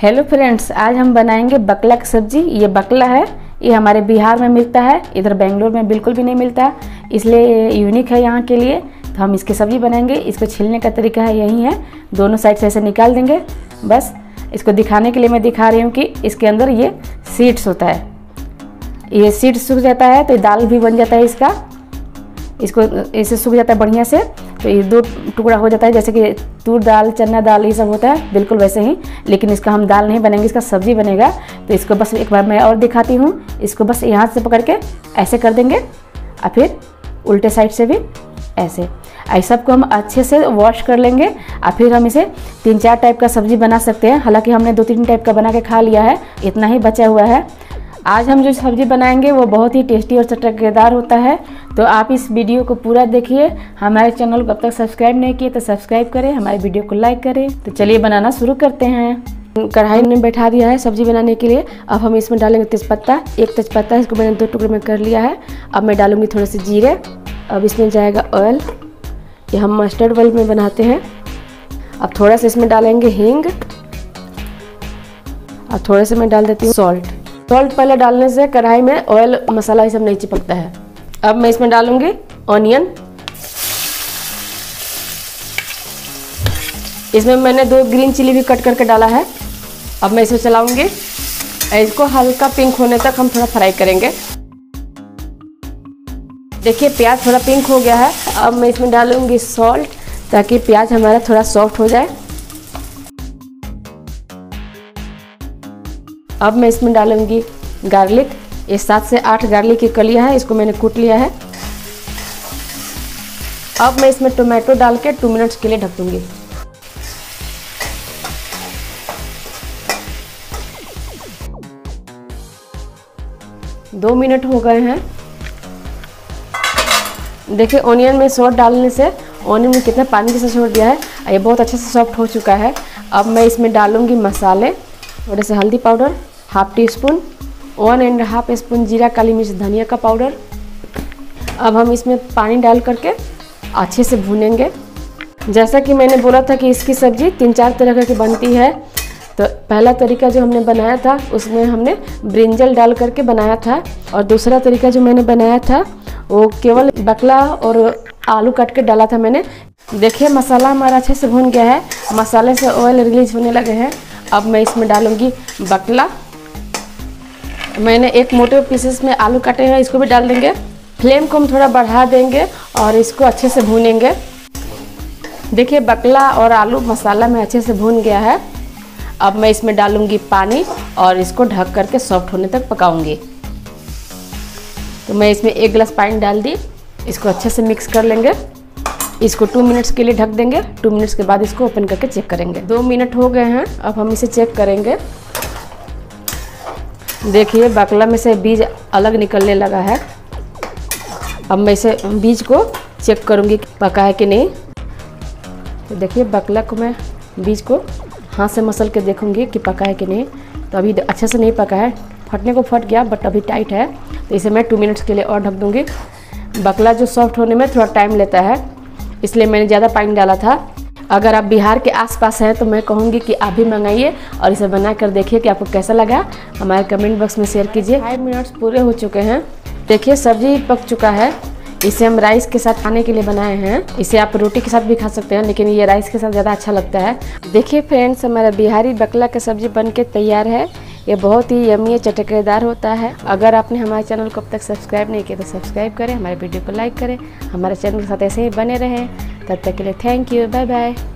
Hello friends, आज हम बनाएंगे बकला की सब्जी। ये बकला है, ये हमारे बिहार में मिलता है, इधर बेंगलोर में बिल्कुल भी नहीं मिलता है, इसलिए यूनिक है यहाँ के लिए। तो हम इसकी सब्जी बनाएंगे। इसको छीलने का तरीका है यही है, दोनों साइड से ऐसे निकाल देंगे। बस इसको दिखाने के लिए मैं दिखा रही हूँ कि इसके अंदर ये सीड्स होता है। ये सीड्स सूख जाता है तो दाल भी बन जाता है इसका। इसको ऐसे सूख जाता है बढ़िया से तो ये दो टुकड़ा हो जाता है, जैसे कि तूर दाल, चना दाल ये सब होता है, बिल्कुल वैसे ही। लेकिन इसका हम दाल नहीं बनेंगे, इसका सब्जी बनेगा। तो इसको बस एक बार मैं और दिखाती हूँ। इसको बस यहाँ से पकड़ के ऐसे कर देंगे और फिर उल्टे साइड से भी ऐसे। इस सबको हम अच्छे से वॉश कर लेंगे और फिर हम इसे 3-4 टाइप का सब्जी बना सकते हैं। हालांकि हमने 2-3 टाइप का बना के खा लिया है, इतना ही बचा हुआ है। आज हम जो सब्ज़ी बनाएंगे वो बहुत ही टेस्टी और चटकदार होता है। तो आप इस वीडियो को पूरा देखिए। हमारे चैनल को अब तक सब्सक्राइब नहीं किए तो सब्सक्राइब करें, हमारे वीडियो को लाइक करें। तो चलिए बनाना शुरू करते हैं। कढ़ाई में बैठा दिया है सब्जी बनाने के लिए। अब हम इसमें डालेंगे तेज़पत्ता, एक तेज़पत्ता, इसको मैंने 2 टुकड़े में कर लिया है। अब मैं डालूंगी थोड़े से जीरे। अब इसमें जाएगा ऑयल, ये हम मस्टर्ड ऑयल में बनाते हैं। अब थोड़ा सा इसमें डालेंगे हींग और थोड़े से मैं डाल देती हूँ सॉल्ट। सॉल्ट पहले डालने से कढ़ाई में ऑयल मसाला ये सब नहीं चिपकता है। अब मैं इसमें डालूंगी ऑनियन। इसमें मैंने 2 ग्रीन चिली भी कट करके डाला है। अब मैं इसमें चलाऊंगी, इसको हल्का पिंक होने तक हम थोड़ा फ्राई करेंगे। देखिए प्याज थोड़ा पिंक हो गया है। अब मैं इसमें डालूंगी सॉल्ट ताकि प्याज हमारा थोड़ा सॉफ्ट हो जाए। अब मैं इसमें डालूंगी गार्लिक। ये 7 से 8 गार्लिक की कलियां है, इसको मैंने कूट लिया है। अब मैं इसमें टोमेटो डाल के 2 मिनट्स के लिए ढक दूंगी। दो मिनट हो गए हैं। देखिए ऑनियन में सॉल्ट डालने से ऑनियन में कितना पानी जैसा छोड़ दिया है, ये बहुत अच्छे से सॉफ्ट हो चुका है। अब मैं इसमें डालूंगी मसाले, थोड़े से हल्दी पाउडर, ½ टीस्पून, 1.5 स्पून जीरा, काली मिर्च, धनिया का पाउडर। अब हम इसमें पानी डाल करके अच्छे से भूनेंगे। जैसा कि मैंने बोला था कि इसकी सब्ज़ी 3-4 तरह की बनती है। तो पहला तरीका जो हमने बनाया था उसमें हमने ब्रिंजल डाल करके बनाया था, और दूसरा तरीका जो मैंने बनाया था वो केवल बकला और आलू काट के डाला था मैंने। देखिए मसाला हमारा अच्छे से भून गया है, मसाले से ऑयल रिलीज होने लगे हैं। अब मैं इसमें डालूंगी बकला। मैंने एक मोटे पीसेस में आलू काटे हैं, इसको भी डाल देंगे। फ्लेम को हम थोड़ा बढ़ा देंगे और इसको अच्छे से भूनेंगे। देखिए बकला और आलू मसाला में अच्छे से भून गया है। अब मैं इसमें डालूंगी पानी और इसको ढक करके सॉफ्ट होने तक पकाऊंगी। तो मैं इसमें 1 गिलास पानी डाल दी, इसको अच्छे से मिक्स कर लेंगे। इसको 2 मिनट्स के लिए ढक देंगे। 2 मिनट्स के बाद इसको ओपन करके चेक करेंगे। 2 मिनट हो गए हैं, अब हम इसे चेक करेंगे। देखिए बकला में से बीज अलग निकलने लगा है। अब मैं इसे बीज को चेक करूंगी पका है कि नहीं। तो देखिए बकला को मैं बीज को हाथ से मसल के देखूंगी कि पका है कि नहीं। तो अभी अच्छे से नहीं पका है, फटने को फट गया बट अभी टाइट है। तो इसे मैं 2 मिनट्स के लिए और ढक दूंगी। बकला जो सॉफ्ट होने में थोड़ा टाइम लेता है, इसलिए मैंने ज़्यादा पानी डाला था। अगर आप बिहार के आसपास हैं तो मैं कहूँगी कि आप भी मंगाइए और इसे बना कर देखिए कि आपको कैसा लगा। हमारे कमेंट बॉक्स में शेयर कीजिए। 5 मिनट्स पूरे हो चुके हैं। देखिए सब्जी पक चुका है। इसे हम राइस के साथ खाने के लिए बनाए हैं। इसे आप रोटी के साथ भी खा सकते हैं, लेकिन ये राइस के साथ ज़्यादा अच्छा लगता है। देखिए फ्रेंड्स, हमारा बिहारी बकला का सब्जी बन के तैयार है। ये बहुत ही यम्मी चटकदार होता है। अगर आपने हमारे चैनल को अब तक सब्सक्राइब नहीं किया तो सब्सक्राइब करें, हमारे वीडियो को लाइक करें, हमारे चैनल के साथ ऐसे ही बने रहें। तब तक के लिए थैंक यू, बाय बाय।